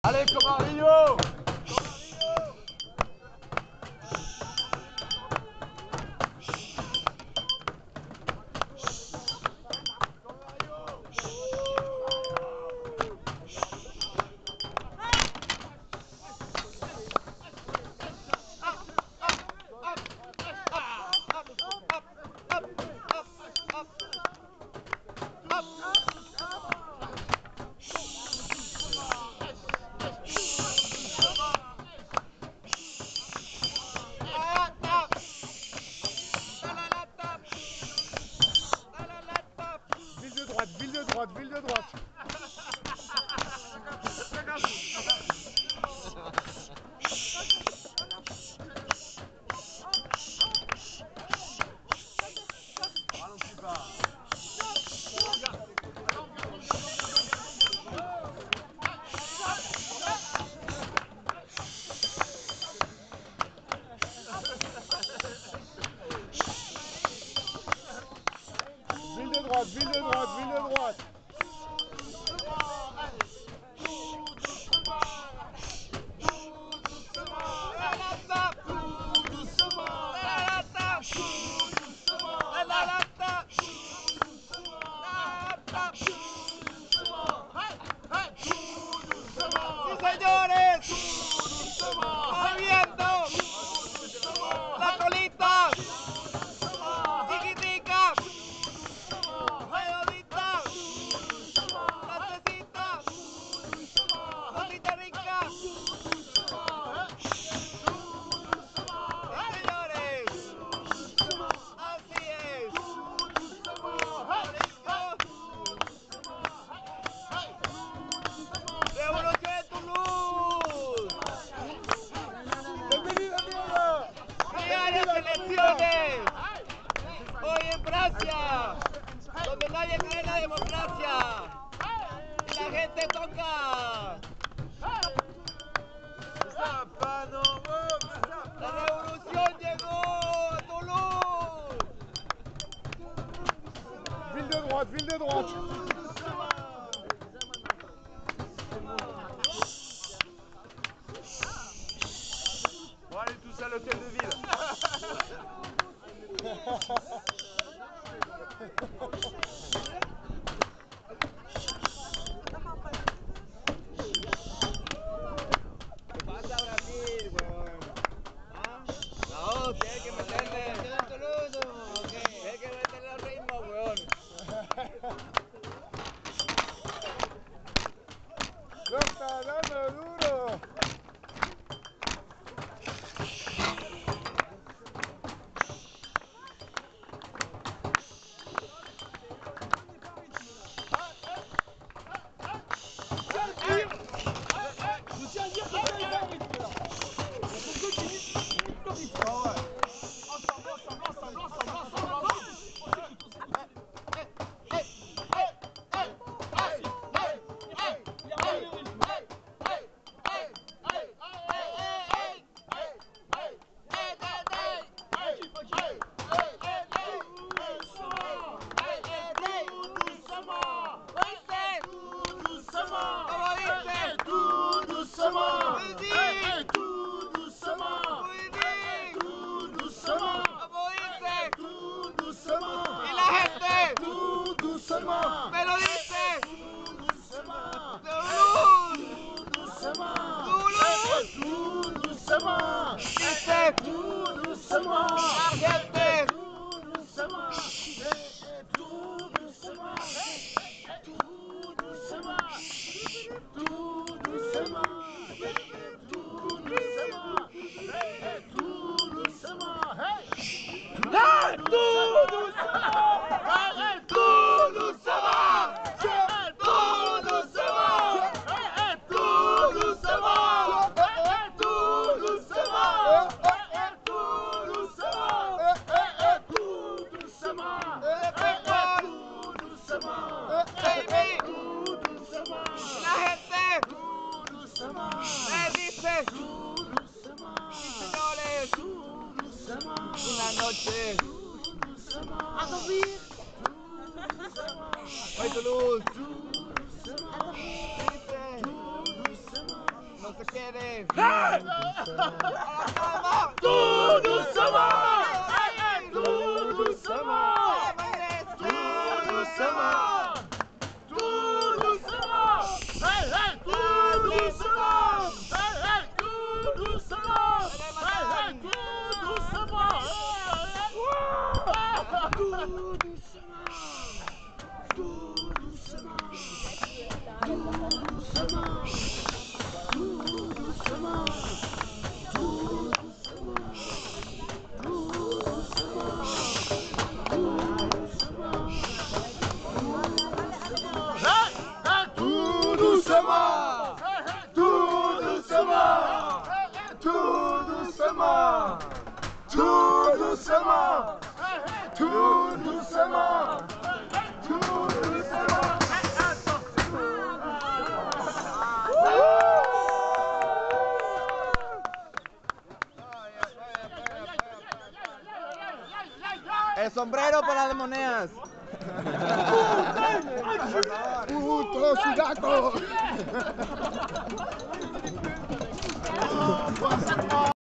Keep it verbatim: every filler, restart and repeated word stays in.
Allez, Comarillo! Ville de droite, ville de droite, ville de droite. Ville de droite, ville de droite, ville de droite. ¡Señores! ¡Moviendo! ¡La colita! ¡Chiquitica! ¡Redondita! ¡Francesita! ¡Cosita rica! ¡Señores! ¡Así es! ¡Revolución de Toulouse! ¡Bienvenida, amiga! ¡Diarias elecciones! Hoy en Francia, donde nadie cree en la democracia. Y la gente toca. La revolución llegó a Toulouse. Ville de droite, ville de droite. Bon, allez tous à l'hôtel de ville. ¿Qué pasa, Brasil, weón? ¿Ah? No, tienes que meterle. Tienes que meterle al ritmo, weón. Lo está dando duro. Pero dice, dice, la gente, una noche a dormir. Ay, Toulouse. quieres? Tout doucement! Tout doucement! Tout doucement! Tout doucement! Hey, hey, tout doucement! Hey, hey, tout doucement! Hey, hey, tout doucement! Tout doucement! Tout doucement! Tout doucement! Tout doucement! Tout doucement, tout doucement, tout doucement, tout doucement, tout doucement, tout doucement. El sombrero para las monedas. Puto sudaco.